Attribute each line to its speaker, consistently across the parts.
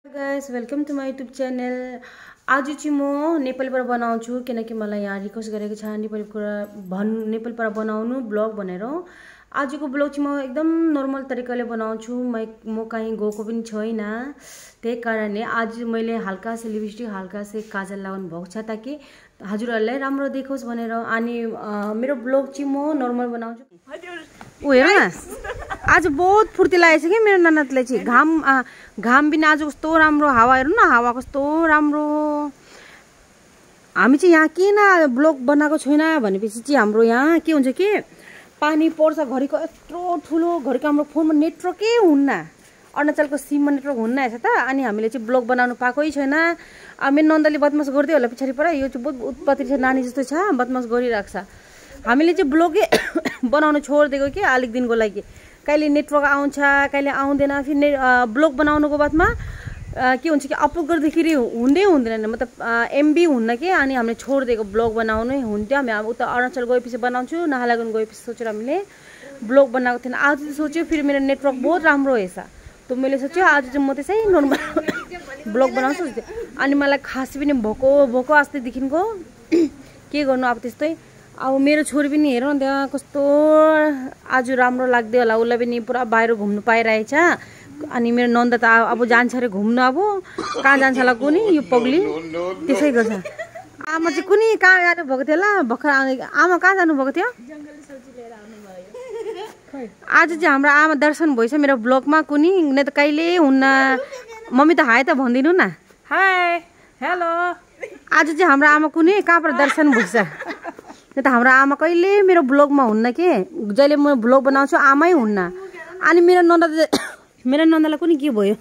Speaker 1: Guys welcome to my YouTube channel. आज चाहिँ म नेपालीबाट बनाउँछु किनकि मलाई यहाँ रिक्वेस्ट गरेको छ नेपालीबाट बनाउनु ब्लग भनेर। आजको ब्लग चाहिँ म एकदम नर्मल तरिकाले बनाउँछु। म कहीँ गएको पनि छैन, त्यही कारणले आज मैले हल्का से लिपस्टिक हल्का से काजल लगाउनु भएको छ ताकि हजुरहरुलाई राम्रो देखोस् भनेर। अनि मेरो ब्लग चाहिँ म नर्मल बनाउँछु। ओ हेर न, आज बहुत फुर्ती लागेछ कि मेरो ननदले चाहिँ। घाम बिना आज कस्तो राम्रो हावा, हेर्नु न हावा कस्तो राम्रो। हामी चाहिँ यहाँ किन ब्लग बनाएको छैन भनेपछि चाहिँ हाम्रो यहाँ के हुन्छ कि पानी पर्छ घरिको यत्रो ठुलो, घरिको हाम्रो फोनमा नेटवर्कै हुन्न, अरुणाचलको सिममा नेटवर्क हुन्न रहेछ त। अनि हामीले चाहिँ ब्लग बनाउनु पाएकै छैन। मेरो नन्दले बदमास गर्दै होला पछाडि पर, यो चाहिँ बहुत उत्पत्ति छ, नानी जस्तो छ, बदमास गरिरहेको छ। हामीले चाहिँ ब्लगै बनाउनु छोडिदिएको कि अलिक दिनको लागि। कहिले नेटवर्क आउँछ कहिले आउँदैन। फेरि ब्लग बनाउनुको बादमा के हुन्छ कि अपलोड गर्दाखेरि हुँदैन, मतलब एमबी हुन्न कि। अनि हामीले छोडिदिएको ब्लग बनाउनै हुन्थ्यो। हामी अब उता अरुणाचल गएपछि बनाउँछु, नाहालागुन गएपछि सोचेर हामीले ब्लग बनाएको थिएन। आज चाहिँ सोच्यो फेरि मेरो नेटवर्क बहुत राम्रो रहेछ, त मैले सोच्यो आज चाहिँ म त्यसै नर्मल ब्लग बनाउँछु। अनि मलाई खास पनि भोको अस्तिदेखिको के गर्नु अब त्यस्तै। अब मेरो छोरी पनि हेर न त्यहाँ कस्तो आज राम्रो लाग्दै होला, उसलाई पनि पुरा बाहिर घुम्नु पाइरहेछ। अनि मेरो नन्द त अब जान्छ अरे घुम्नु। अब कहाँ जान्छ होला कुनी, यो पग्ली त्यसै गर्छ। आमा चाहिँ कुनी कहाँ जानु भएको थियो होला भर्खर आउने। आमा कहाँ जानु भएको थियो? आज चाहिँ हाम्रो आमा दर्शन भएछ मेरो ब्लगमा कुनी, नै त कहिले हुन्न। मम्मी त हाई त भनिदिनु न।
Speaker 2: Hi hello.
Speaker 1: आज चाहिँ हाम्रो आमा कुनी कहाँबाट दर्शन भएछ। त हाम्रो आमा कहिले मेरो ब्लगमा हुन्न कि, जहिले म ब्लग बनाउँछु आमै हुन्न। अनि मेरो नन्दलाई पनि के भयो।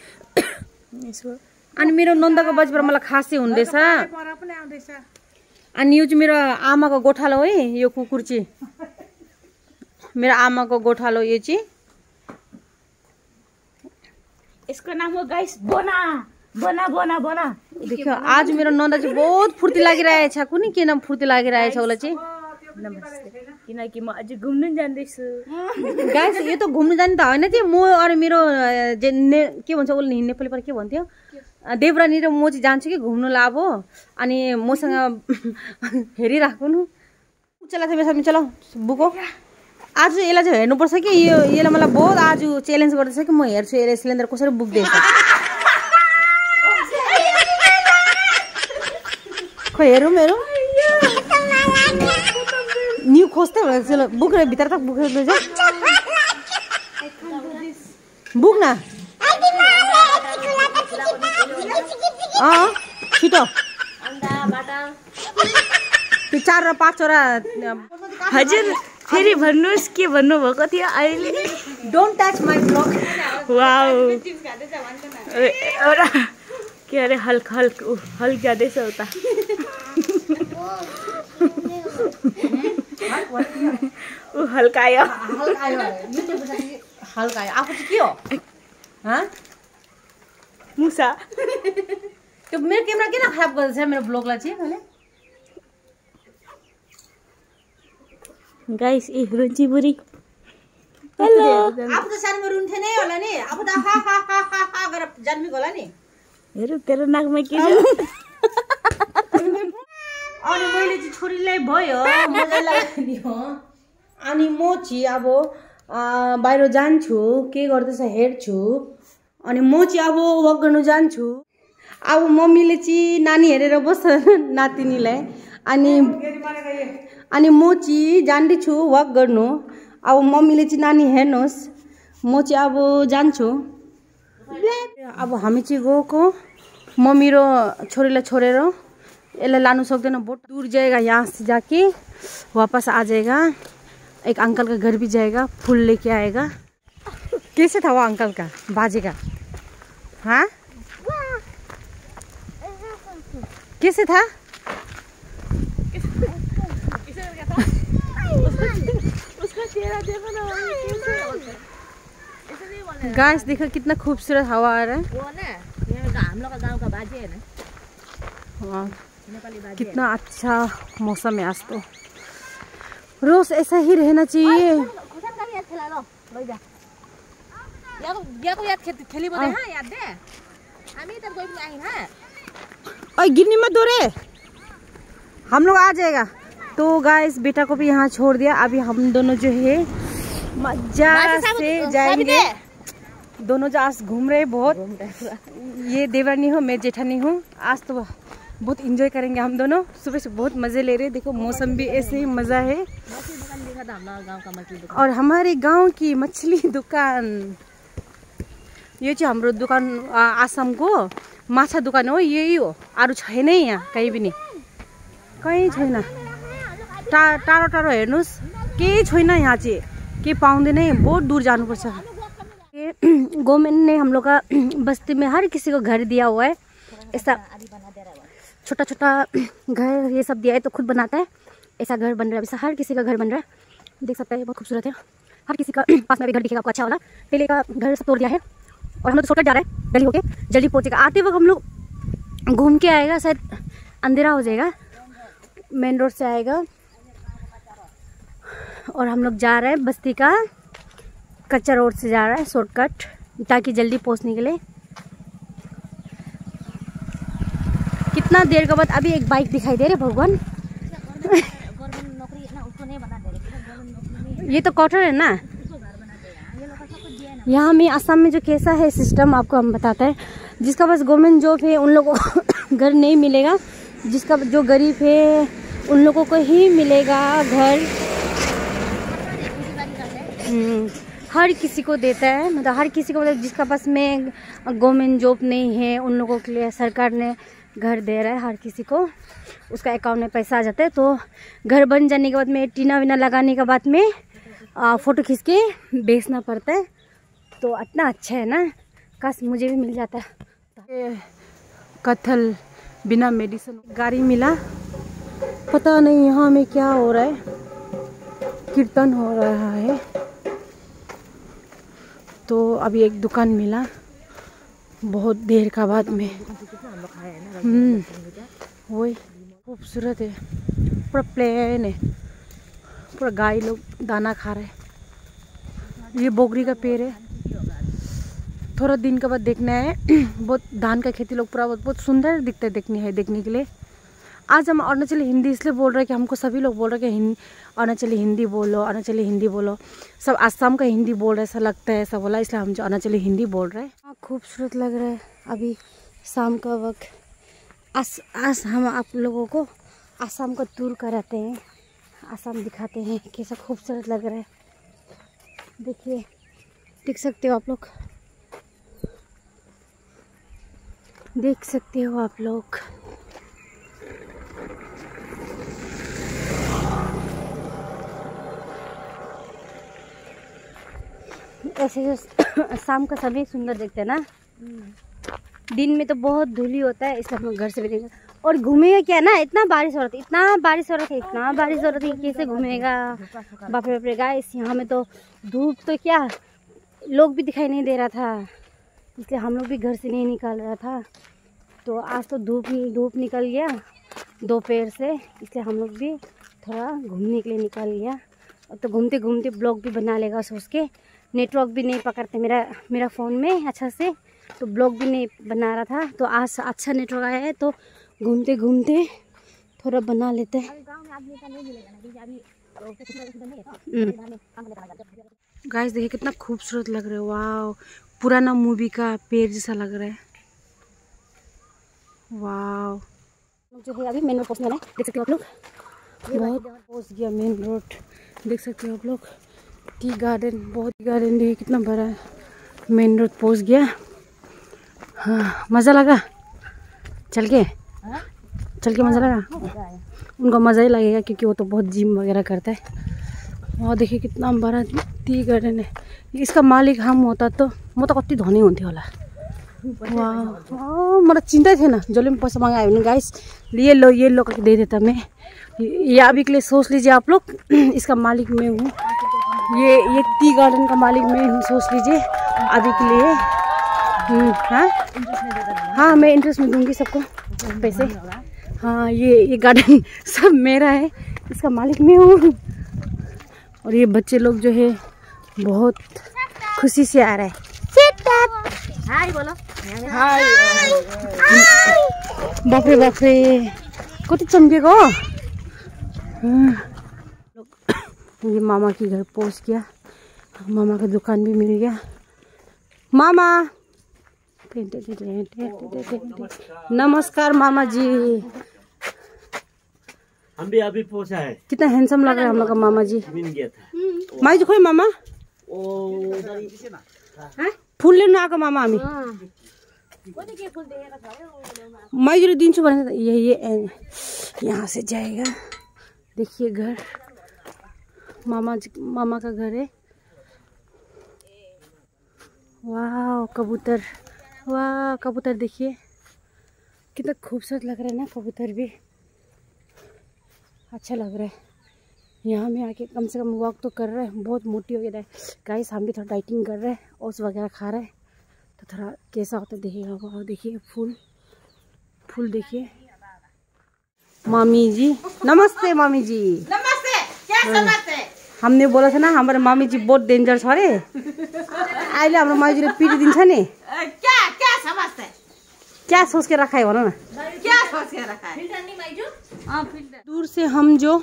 Speaker 1: अनि मेरो नन्दको बजीबाट मलाई खासै हुँदैछ। अनि यो चाहिँ मेरो आमाको गोठालो है, यो कुकुर चाहिँ मेरो आमाको गोठालो। यो चाहिँ
Speaker 2: यसको नाम हो गाइस बोना बोना बोना बोना।
Speaker 1: देखियो आज मेरो नन्दा चाहिँ बहुत फुर्ती लागिरहेछ। कुनी किन फुर्ती लागिरहेछ उसलाई चाहिँ?
Speaker 2: नमस्ते। किनकि म अझै घुम्नु जाँदैछु।
Speaker 1: गाइस यो त घुम्नु जाने त होइन चाहिँ, म अरू मेरो के भन्छ उसले नेपाली पर के भन्थ्यो, देवरानी र म चाहिँ जान्छु कि घुम्नु ला। अब अनि मसँग हेरिराख्नु न। चला मेरो चलो बुको। आज यसलाई चाहिँ हेर्नुपर्छ कि यसले मलाई बहुत आज च्यालेन्ज गर्दैछ कि म हेर्छु यसले सिलिन्डर कसरी बुक्दैछ। खै हेरौँ न्यू खोज्दै भयो। चलो बुक भित्र तक बुक बुक न छिटो। त्यो 4 र 5 वटा।
Speaker 2: हजुर फेरि भन्नुहोस् के भन्नुभएको थियो अहिले?
Speaker 1: Don't touch my blog.
Speaker 2: Wow एउटा के अरे हल्क जाँदैछ उता। ऊ हल्कायो
Speaker 1: आफू चाहिँ के हो
Speaker 2: मुसा।
Speaker 1: त्यो मेरो क्यामेरा किन खराब गर्दैछ मेरो ब्लगलाई चाहिँ मैले?
Speaker 2: गाइस ए रुन्ची बुरी
Speaker 1: हेलो। आफू त सानोमा रुन्थे नै होला नि, आफू त हा हा हा हा हा गरेर जन्मेको होला नि।
Speaker 2: हेर तेरो नाकमा के छ?
Speaker 1: अनि मैले चाहिँ छोरीलाई भयो मजा लाग्यो। अनि म चाहिँ अब बाहिर जान्छु, के गर्दैछ हेर्छु। अनि म चाहिँ अब वक गर्नु जान्छु। अब मम्मीले चाहिँ नानी हेरेर बस्छ नातिनीलाई। अनि म चाहिँ जाँदैछु वक गर्नु। अब मम्मीले चाहिँ नानी हेर्नुहोस्, म चाहिँ अब जान्छु। अब हामी चाहिँ गएको, म मेरो छोरीलाई छोडेर यसलाई लानु सक्दैन, बहुत दूर जाएगा। यहाँ से जाके वापस आ जाएगा, एक अंकल का घर भी जाएगा, फूल लेके आएगा। कैसे था वो अंकल का बाजी का? हाँ कैसे था? गाइस देखो कितना खूबसूरत हवा आ रहा है।
Speaker 2: हम लोग का गांव का बाजी है ना।
Speaker 1: कितना अच्छा मौसम है आज तो। रोज ऐसा ही रहना चाहिए।
Speaker 2: याद खेली बोले हाँ याद दे।
Speaker 1: और गिरनी मत दो रे, हम लोग आ जाएगा। तो गाइस बेटा को भी यहाँ छोड़ दिया। अभी हम दोनों जो है मजा से जाएंगे। दोनों जो आज घूम रहे बहुत। ये देवरानी हो, मैं जेठानी हूँ। आज तो बहुत इंजॉय करेंगे हम दोनों। सुबह से बहुत मजे ले रहे। देखो मौसम भी ऐसे ही मजा है। और हमारे गांव की मछली दुकान, ये चाहिँ हाम्रो दुकान आसामको माछा दुकान हो। यही हो, अरू छैन यहाँ कहीँ पनि, कहीँ छैन। टाढो टाढो हेर्नुहोस्, केही छैन यहाँ चाहिँ, केही पाउँदैन। बहुत दूर जानुपर्छ। गवर्नमेंट ने हम लोग का बस्ती में हर किसी को घर दिया हुआ है। ऐसा छोटा छोटा घर ये सब दिया है, तो खुद बनाता है। ऐसा घर बन रहा है, ऐसा हर किसी का घर बन रहा है। देख सकते हैं, बहुत खूबसूरत है। हर किसी का पास में भी घर दिखेगा आपको, अच्छा वाला। पहले का घर सब तोड़ दिया है और हम लोग तो शॉर्टकट जा रहे हैं, जल्दी होके जल्दी पहुंचेगा। आते वक्त हम लोग घूम के आएगा, शायद अंधेरा हो जाएगा। मेन रोड से आएगा और हम लोग जा रहे हैं बस्ती का कच्चा रोड से जा रहा है, शॉर्टकट, ताकि जल्दी पहुंचने के लिए। कितना देर के बाद अभी एक बाइक दिखाई दे रहे भगवान। ये तो क्वार्टर है ना। यहाँ में आसाम में जो कैसा है सिस्टम आपको हम बताते हैं। जिसका पास गवर्नमेंट जॉब है उन लोगों को घर नहीं मिलेगा। जिसका जो गरीब है उन लोगों को ही मिलेगा घर। हर किसी को देता है, मतलब हर किसी को, मतलब जिसका पास में गवर्नमेंट जॉब नहीं है उन लोगों के लिए सरकार ने घर दे रहा है। हर किसी को उसका अकाउंट में पैसा आ जाता है। तो घर बन जाने के बाद में टीना विना लगाने के बाद में फ़ोटो खींच के बेचना पड़ता है। तो इतना अच्छा है ना, काश मुझे भी मिल जाता। कत्थल बिना मेडिसिन गाड़ी मिला। पता नहीं यहाँ में क्या हो रहा है, कीर्तन हो रहा है। तो अभी एक दुकान मिला बहुत देर का बाद में। वही खूबसूरत है, पूरा प्लेन है, पूरा गाय लोग दाना खा रहे हैं। ये बोगरी का पेड़ है। थोड़ा दिन के बाद देखना है। बहुत धान का खेती लोग पूरा बहुत सुंदर दिखता है देखने के लिए। आज हम अरुणाचली हिंदी इसलिए बोल रहे हैं कि हमको सभी लोग बोल रहे हैं कि अरुणाचली हिंदी बोलो, अरुणाचली हिंदी बोलो। सब आसाम का हिंदी बोल रहे, ऐसा लगता है, ऐसा बोला, इसलिए हम जो अरुणाचली हिंदी बोल रहे हैं। खूबसूरत लग रहा है अभी शाम का वक्त। आज हम आप लोगों को आसाम का टूर कराते हैं, आसाम दिखाते हैं कैसा खूबसूरत लग रहा है। देखिए, देख सकते हो आप लोग, देख सकते हो आप लोग। ऐसे जो शाम का समय सुंदर दिखता है ना। दिन में तो बहुत धूली होता है, इसलिए हम लोग घर से भी देखेंगे। और घूमेगा क्या ना, इतना बारिश हो रहा था, इतना बारिश हो रहा था, कैसे घूमेगा। बाप रे गाइस, यहाँ में तो धूप तो क्या, लोग भी दिखाई नहीं दे रहा था, इसलिए हम लोग भी घर से नहीं निकल रहा था। तो आज तो धूप निकल गया दोपहर से, इसलिए हम लोग भी थोड़ा घूमने के लिए निकल गया। और तो घूमते घूमते ब्लॉग भी बना लेगा सोच के। नेटवर्क भी नहीं पकड़ते मेरा फ़ोन में अच्छा से, तो ब्लॉग भी नहीं बना रहा था। तो आज अच्छा नेटवर्क आया है, तो घूमते घूमते थोड़ा बना लेते हैं। गाइस देखिए कितना खूबसूरत लग रहा है। वाह, पुराना मूवी का पेड़ जैसा लग रहा है। वाह, जो है अभी मेन रोड पहुँचने वाला है, देख सकते हो आप लोग। बहुत पहुँच गया मेन रोड, देख सकते हो आप लोग। टी गार्डन, बहुत गार्डन देखिए कितना बड़ा है। मेन रोड पहुँच गया। हाँ, मज़ा लगा चल के मज़ा लगा। उनको मज़ा ही लगेगा क्योंकि वो तो बहुत जिम वगैरह करता है। और देखिए कितना बड़ा टी गार्डन है। इसका मालिक हम होता तो म त कति धनी हुन्थ्यो होला। वाह, मलाई चिंता थिएन जसले पनि पैसा मंगायो भने गाइस ये लो करके दे देता मैं। ये अभी के लिए सोच लीजिए आप लोग, इसका मालिक मैं हूँ। ये टी गार्डन का मालिक मैं हूँ, सोच लीजिए अभी के लिए। हाँ, मैं इंटरेस्ट में दूंगी सबको पैसे। हाँ, ये गार्डन सब मेरा है, इसका मालिक मैं हूँ। और ये बच्चे लोग जो है बहुत खुशी से आ रहा है। हाय बोलो। बाफ्रे बाफ्रे कति चम्केको हो। ये मामा के घर पहुंच गया, मामा का दुकान भी मिल गया। मामा नमस्कार मामा जी।
Speaker 3: हम भी अभी पहुंचा है।
Speaker 1: कितना हैंडसम लग रहा है हम लोग का मामा जी।
Speaker 3: मिल गया था।
Speaker 1: माई जी खोई मामा फूल लेनु आएको मामा हामी। माइजूले दिन्छु भने ये यहाँ से जाएगा। देखिए घर मामा का घर है। वाह कबूतर, वाह कबूतर देखिए कितना खूबसूरत लग रहा है ना। कबूतर भी अच्छा लग रहा है। यहाँ में आके कम से कम वॉक तो कर रहे हैं। बहुत मोटी हो गया है गाइस। हम भी थोड़ा डाइटिंग कर रहे हैं, ओट्स वगैरह खा रहे हैं, तो थोड़ा कैसा होता है देखिएगा। वो देखिए फूल देखिए। मामी जी नमस्ते। मामी जी
Speaker 4: नमस्ते, क्या समझते हैं?
Speaker 1: हमने बोला था ना हमारे मामी जी बहुत डेन्जर छ अरे। अहिले हाम्रो माइजूले पिटिदिन्छ नि।
Speaker 4: क्या क्या समझते हैं?
Speaker 1: क्या सोच के रखा है भन न।
Speaker 4: क्या सोच के रखा है? फिल्टर नहीं माइजू? हाँ फिल्टर।
Speaker 1: दूर से हम जो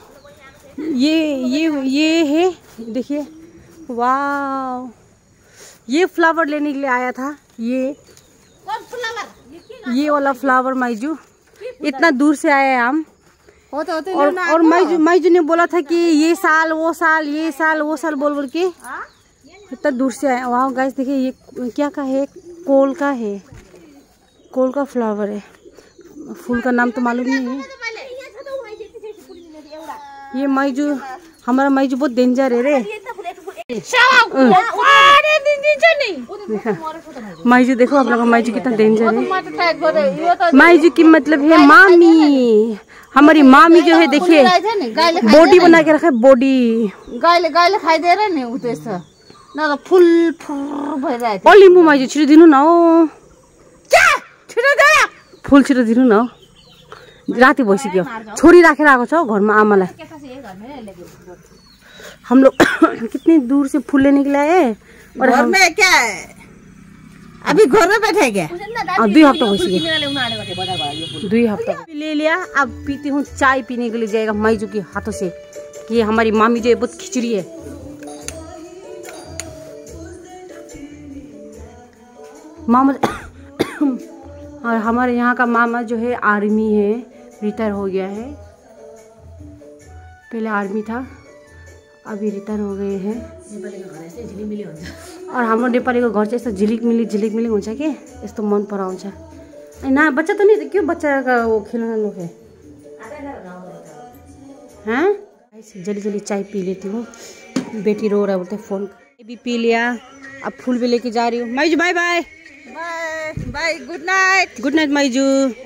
Speaker 1: ये है देखिए, वाह ये फ्लावर लेने के लिए आया था।
Speaker 4: कौन फ्लावर?
Speaker 1: ये वाला फ्लावर माइजू इतना दूर से आए हैं हम।
Speaker 4: होते
Speaker 1: और माइजू ने बोला था कि ये साल वो साल ये साल वो साल बोल के इतना दूर से आए। वाह गाइस देखिए ये क्या का है, कोल का है, कोल का फ्लावर है। फूल का नाम तो मालूम नहीं है। ये माइजू हमारा माइजू बहुत डेंजर है रे। माइजू देखो आप लोग माइजू कितना डेंजर है। माइजू की मतलब है मामी। हमारी मामी जो है देखिए बॉडी बना के रखा है, बॉडी।
Speaker 4: गायले खाइदिएर नि उ त्यस्तो न फुल भइरहेको
Speaker 1: ओ लिम्बू माइजू छिटो दिनु न हो। फुल छिटो दिनु न हो। राति भइसक्यो, छोरी राखेर आएको छ घरमा आमालाई। हम लोग कितनी दूर से फूल लेने के लिए आए। और
Speaker 4: घर में क्या है? अभी घर में बैठे क्या?
Speaker 1: 2 हफ्ता हो गया। 2 हफ्ता ले लिया। अब पीती हूँ चाय पीने के लिए जाएगा माइजू के हाथों से। ये हमारी मामी जो है बहुत खिचड़ी है। मामा और हमारे यहाँ का मामा जो है आर्मी है, रिटायर हो गया है। पहले आर्मी था, अभी रिटायर हो गए हैं। और हाम्रो नेपालीको घर चाहिँ यस्तो झिलिक मिलिक हुन्छ कि यस्तो मन पराउँछ। ना बच्चा तो नहीं, क्यों बच्चा का वो खिलौना लोग है। हाँ जल्दी चाय पी लेती हूँ। बेटी रो रहा बोलते फोन भी पी लिया। अब फूल भी लेके जा रही हूँ। माइजू bye bye
Speaker 4: bye, good night.
Speaker 1: Good night माइजू।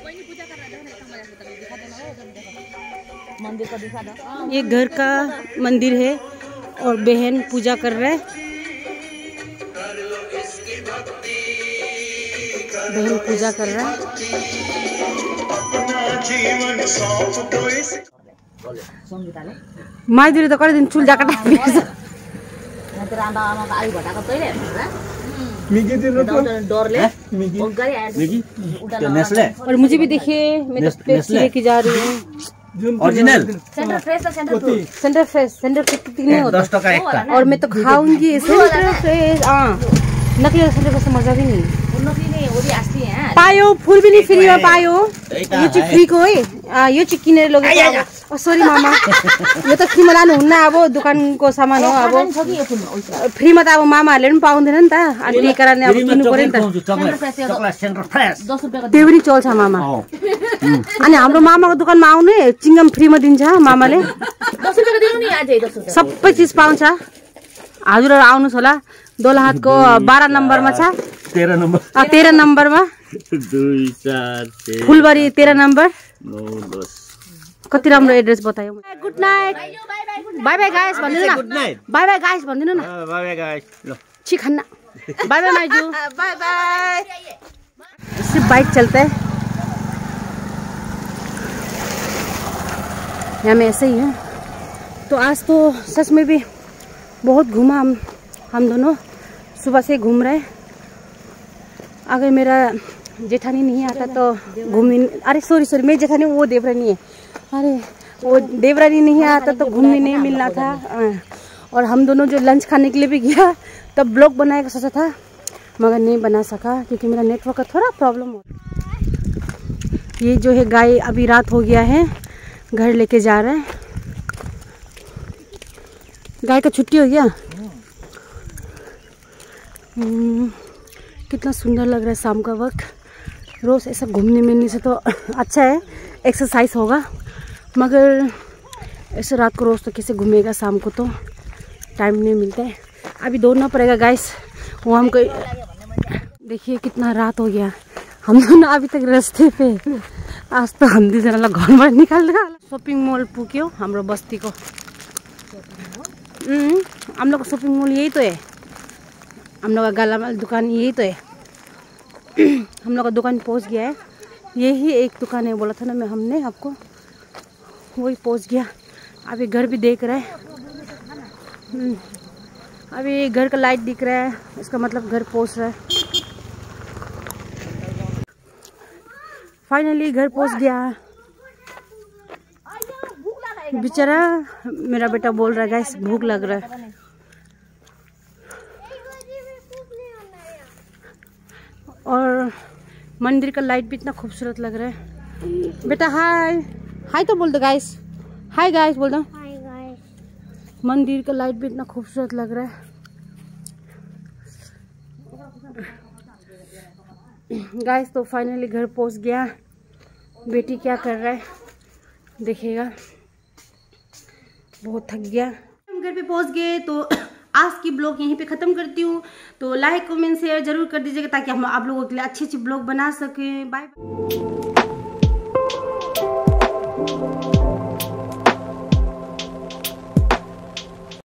Speaker 4: मंदिर का दिखा दो।
Speaker 1: ये घर का मंदिर है और बहन पूजा कर रहे हैं। बहन पूजा कर रहा है। माइजूले त कति दिन चुल जाका टाइप और मुझे भी देखिए मैं तो पेप्सी लेके जा रही हूँ।
Speaker 3: ओरिजिनल
Speaker 1: सेंटर फ्रेश कितनी नहीं होता
Speaker 3: 10 टका एक का।
Speaker 1: और मैं तो खाऊंगी सेंटर फ्रेश। नकली सेंटर फ्रेश मजा भी नहीं पायो। फूल भी नहीं फ्री में पायो। यो चाहिँ फ्री को है। यो चाहिँ किनेर लगेको। सरी मामा यो त फ्रीमा लानुहुन्न। अब दोकानको सामान हो। अब फ्रीमा त अब मामाहरूले पनि पाउँदैन नि त। अनि त्यही कारणले अब किन्नु पर्यो नि त। त्यो पनि चल्छ मामा। अनि हाम्रो मामाको दोकानमा आउने चिङ्गम फ्रीमा दिन्छ मामाले। सबै चिज पाउँछ। हजुरहरू आउनुहोस् होला। दोलहाटको 12 नम्बरमा छ।
Speaker 3: 13 नम्बर
Speaker 1: 13 नम्बरमा
Speaker 3: 2 4 6
Speaker 1: फुलबारी 13 नम्बर
Speaker 3: 9 10।
Speaker 1: कति राम्रो एड्रेस बतायो। Good night bye bye guys भन्दिनु न।
Speaker 3: Good night
Speaker 1: bye bye guys भन्दिनु न।
Speaker 3: Bye bye guys. ल
Speaker 1: छी खाना बाय बाय माइजू।
Speaker 4: Bye bye.
Speaker 1: सिर्फ बाइक चलता है यहाँ में ऐसे ही है। तो आज तो सच में भी बहुत घूमा हम दोनों। सुबह से घूम रहे अगर मेरा जेठानी नहीं आता तो घूमने, अरे सॉरी मेरी जेठानी वो देवरानी है, अरे वो देवरानी नहीं आता तो घूमने नहीं मिलना था। और हम दोनों जो लंच खाने के लिए भी गया तब ब्लॉग बनाने का सोचा था मगर नहीं बना सका क्योंकि मेरा नेटवर्क का थोड़ा प्रॉब्लम हो। ये जो है गाय अभी रात हो गया है, घर लेके जा रहे हैं। गाय का छुट्टी हो गया। कितना सुंदर लग रहा है शाम का वक्त। रोज़ ऐसा घूमने मिलने से तो अच्छा है, एक्सरसाइज होगा, मगर ऐसे रात को रोज़ तो कैसे घूमेगा, शाम को तो टाइम नहीं मिलता है। अभी दौड़ना पड़ेगा गाइस। वो हमको देखिए कितना रात हो गया, हम दोनों अभी तक रास्ते पे। आज तो हम दुईजनालाई घरबाट निकाल शॉपिंग मॉल पुग्यो हाम्रो बस्तीको। हम लोग का शॉपिंग मॉल यही तो है, हम लोग का गाला दुकान यही तो है। हम लोग का दुकान पहुंच गया है, यही एक दुकान है बोला था ना मैं हमने आपको, वही पहुंच गया। अभी घर भी देख रहा है, अभी घर का लाइट दिख रहा है, इसका मतलब घर पहुंच रहा है। फाइनली घर पहुंच गया। बेचारा मेरा बेटा बोल रहा है गाइस भूख लग रहा है। और मंदिर का लाइट भी इतना खूबसूरत लग रहा है। बेटा हाय हाय तो बोल दो गाइस, हाय गाइस बोल दो। मंदिर का लाइट भी इतना खूबसूरत लग रहा है। गाइस तो फाइनली घर पहुंच गया। बेटी क्या कर रहा है देखिएगा, बहुत थक गया। हम घर पे पहुंच गए तो आज की ब्लॉग यहीं पे ख़त्म करती हूँ। तो लाइक कमेंट शेयर जरूर कर दीजिएगा ताकि हम आप लोगों के लिए अच्छी ब्लॉग बना सकें। Bye bye.